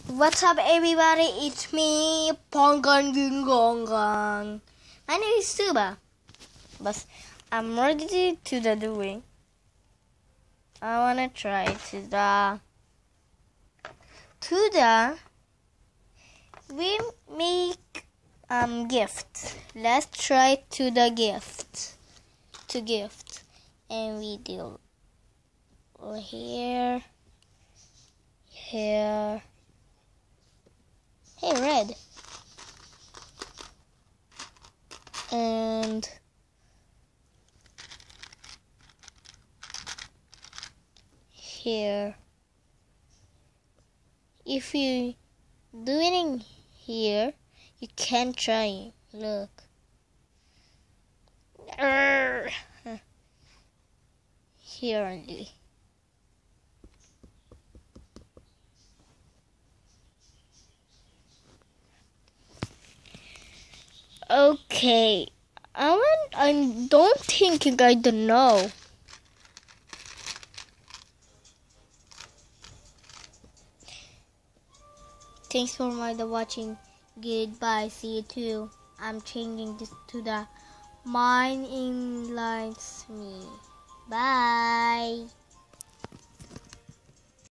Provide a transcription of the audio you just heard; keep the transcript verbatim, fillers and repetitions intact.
What's up, everybody? It's me, Pongan Gongang. My name is Tugba, but I'm ready to the doing. I wanna try to the to the we make um gift. Let's try to the gift to gift, and we do here, here. Hey, red. And here. If you do it in here, you can try. Look. Arrgh. Here only. Okay, I want, I don't think you guys don't know. Thanks for my the watching. Goodbye. See you too. I'm changing this to the mine in lights me. Bye.